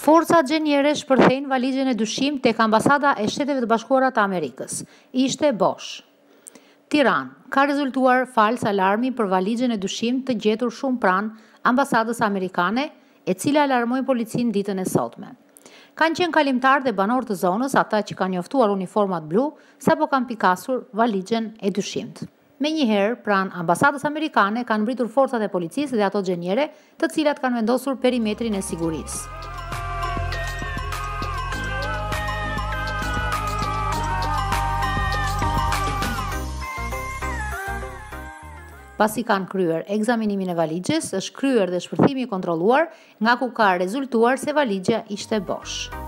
Forcat gjenjere shpërthejnë valigjen e dyshim tek ambasada e Shteteve të Bashkuara të Amerikës. Ishte bosh. Tiranë. Ka rezultuar fals alarmi për valigjen e dyshim të gjetur shumë pranë ambasadës amerikane, e cila alarmoi policinë ditën e sotme. Kanë qenë kalimtarë dhe banorë të zonës, ata që kanë njoftuar uniformat blu, sapo kanë pikasur valigjen e dyshimt. Menjëherë, pranë ambasadës amerikane kanë mbritur forcat e policisë dhe ato gjenjere, të cilat kanë vendosur perimetrin e sigurisë. Pasi kanë kryer ekzaminimin e valigjes, është kryer dhe shpërthimi i kontrolluar, nga ku ka rezultuar se valigja ishte bosh.